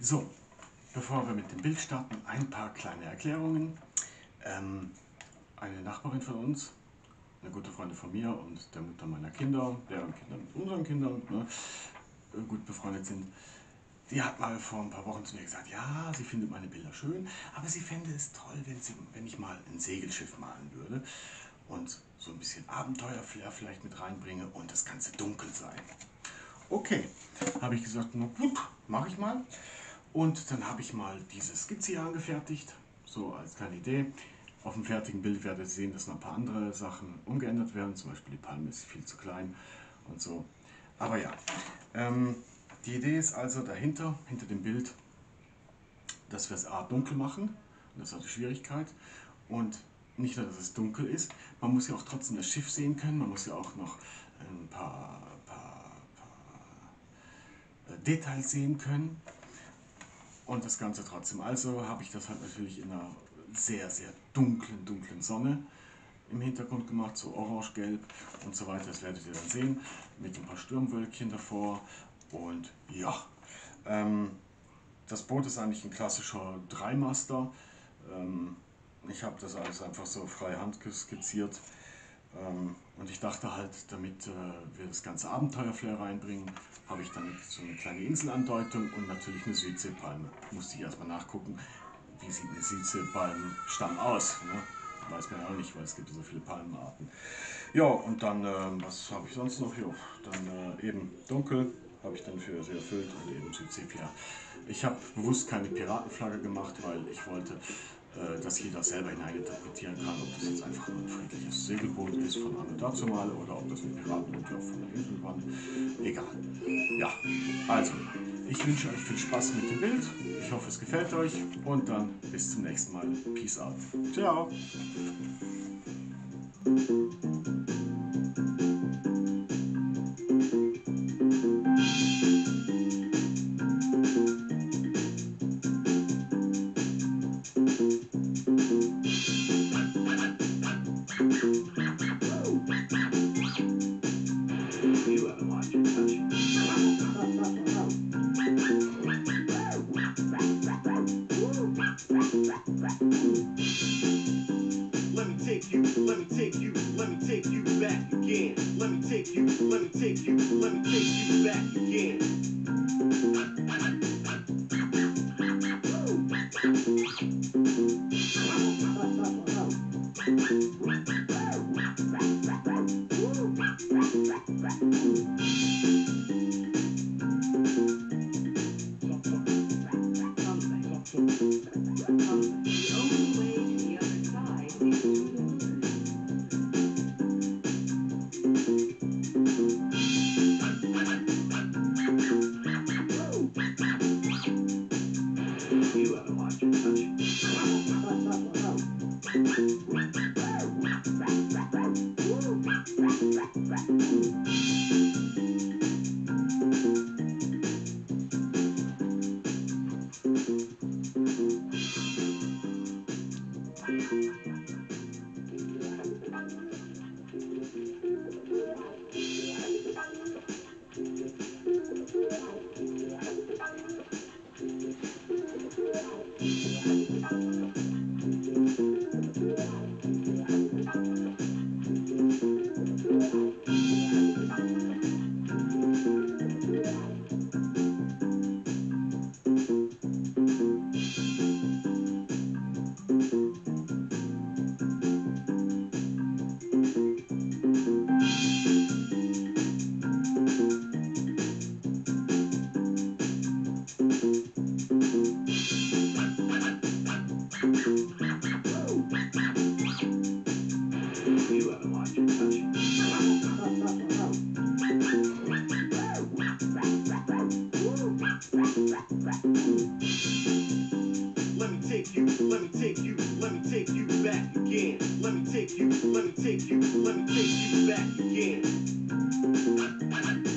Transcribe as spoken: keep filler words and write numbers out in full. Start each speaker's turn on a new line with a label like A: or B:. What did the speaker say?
A: So, bevor wir mit dem Bild starten, ein paar kleine Erklärungen. Ähm, eine Nachbarin von uns, eine gute Freundin von mir und der Mutter meiner Kinder, deren Kinder mit unseren Kindern ne, gut befreundet sind, die hat mal vor ein paar Wochen zu mir gesagt, ja, sie findet meine Bilder schön, aber sie fände es toll, wenn, sie, wenn ich mal ein Segelschiff malen würde und so ein bisschen Abenteuerflair vielleicht mit reinbringe und das Ganze dunkel sein. Okay, habe ich gesagt, na gut, mache ich mal. Und dann habe ich mal diese Skizze hier angefertigt, so als kleine Idee. Auf dem fertigen Bild werdet ihr sehen, dass noch ein paar andere Sachen umgeändert werden, zum Beispiel die Palme ist viel zu klein und so. Aber ja, ähm, die Idee ist also dahinter, hinter dem Bild, dass wir es A dunkel machen, und das ist auch die Schwierigkeit, und nicht nur, dass es dunkel ist, man muss ja auch trotzdem das Schiff sehen können, man muss ja auch noch ein paar, paar, paar Details sehen können. Und das Ganze trotzdem. Also habe ich das halt natürlich in einer sehr, sehr dunklen, dunklen Sonne im Hintergrund gemacht, so orange-gelb und so weiter. Das werdet ihr dann sehen, mit ein paar Sturmwölkchen davor. Und ja, ähm, das Boot ist eigentlich ein klassischer Dreimaster. Ähm, ich habe das alles einfach so freihand skizziert. Ähm, und ich dachte halt, damit äh, wir das ganze Abenteuerflair reinbringen, habe ich dann so eine kleine Inselandeutung und natürlich eine Südseepalme. Musste ich erstmal nachgucken, wie sieht eine Südseepalmenstamm aus. Ne? Weiß man ja auch nicht, weil es gibt so viele Palmenarten. Ja, und dann, äh, was habe ich sonst noch? Jo, dann äh, eben dunkel habe ich dann für sehr erfüllt und eben Südseepia. Ich habe bewusst keine Piratenflagge gemacht, weil ich wollte, äh, dass jeder selber hineininterpretieren kann, ob das jetzt einfach nur ein friedliches Segelboot ist von Anno dazumale oder ob das ein Piratenboot ja von der Insel war. Egal. Ja, also, ich wünsche euch viel Spaß mit dem Bild. Ich hoffe, es gefällt euch und dann bis zum nächsten Mal. Peace out. Ciao.
B: You haven't watched it, touch it. Let me take you, let me take you, let me take you back again. Let me take you, let me take you, let me take you back You haven't watched it, touch You haven't watched it, touch Let me take you, let me take you, let me take you back again. Let me take you, let me take you, let me take you back again.